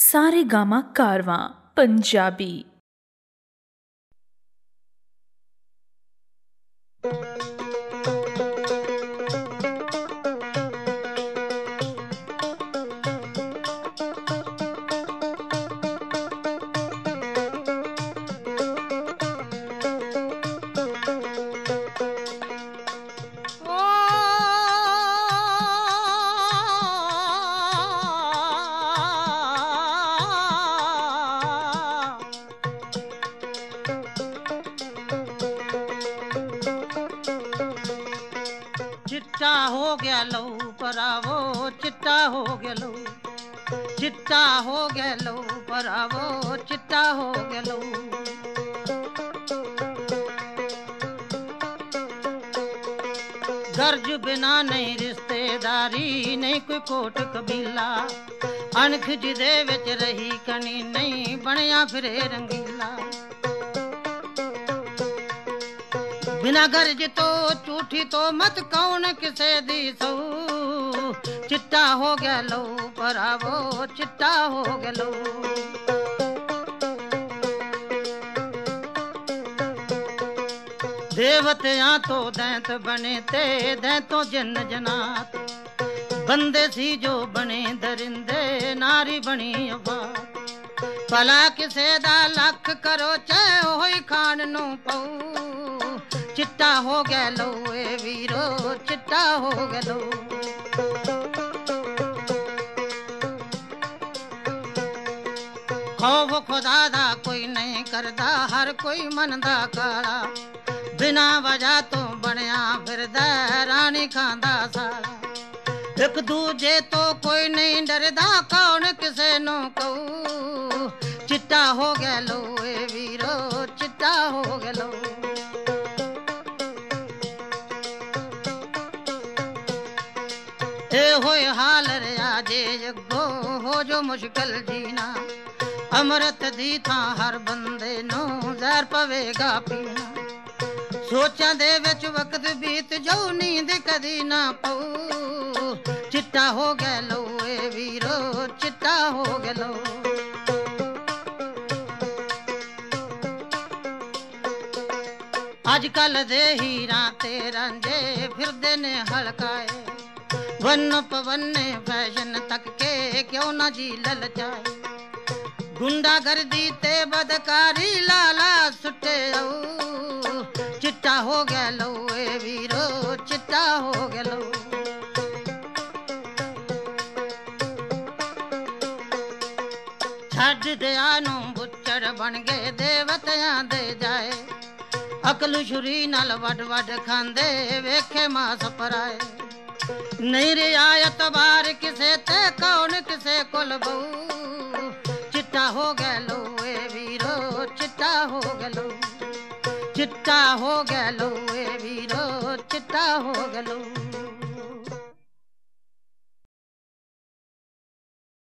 सारेगामा कारवां पंजाबी। चिट्टा हो गया लहू परावो, चिट्टा हो गया लहू, चिट्टा हो गया लहू परावो, चिट्टा हो गया लहू। गर्ज बिना नहीं रिश्तेदारी, नहीं कोई कोट कबीला, अणख जिदे विच रही कनी नहीं बनया फिरे रंगीला। बिना गर्ज तो झूठी तो मत कौन किसे दी सऊ, चिट्टा हो गया लहू परावो, चिट्टा हो गया लहू। देवतियां तो दैंत बने ते दैंतों जन्न जनात, बंदे सी जो बने दरिंदे नारी बनी अबाद। भला किसे दा लख करो चाहे होई खान नू पऊ, चिट्टा हो गया लहू ए वीरो, चिट्टा हो गया लहू। खौफ खुदा दा कोई नहीं करदा, हर कोई मन दा काला, बिना वजह तो बनया फिरदा रानी खांदा साला। एक दूजे तो कोई नहीं डरदा, कौन किसे नो कहू, चिट्टा हो गया लहू ए वीरो, चिट्टा हो गया लहू। होए हाल रया जे जगो हो जो मुश्किल जीना, अमृत दी था हर बंदे नो जहर पवेगा पीना। सोचा दे विच वक्त बीत जाऊ नींद कदी ना पऊ, चिट्टा हो गया लहू ए वीरो, चिट्टा हो गया लहू। अजकल दे हीरा ते रांझे फिरदे ने हलकाए, वन पवने फैशन तक के क्यों ना जी ललचाए। गुंडा गर्दी ते बदकारी लाला सुटे आओ, चिट्टा हो गया लहू ए वीरो, चिट्टा हो गया लहू। छड़ दिया नू बुच्चड़ बन गए देवतियां दे जाए, अकल छुरी नाल वड वड खांदे वेखे मास पराए। नहीं रियायत बार किसे ते कौन किसे कोल बहू, चिट्टा हो गया लहू ए वीरो, चिट्टा हो गया लहू, चिट्टा हो गया लहू ए वीरो, चिट्टा हो गया लहू।